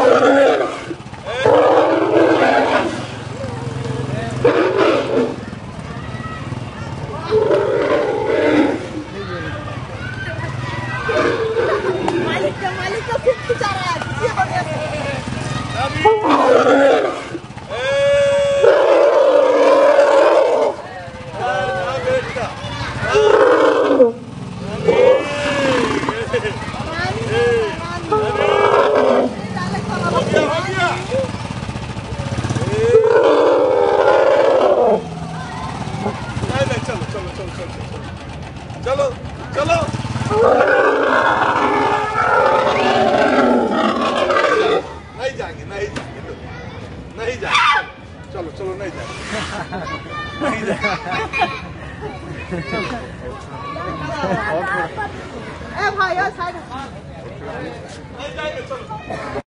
मालिक का खूब खिंचा रहा है। चलो चलो नहीं जाएंगे नहीं जाएंगे नहीं जाएंगे चलो चलो नहीं जाएंगे नहीं ए भाई साइड जाएंगे चलो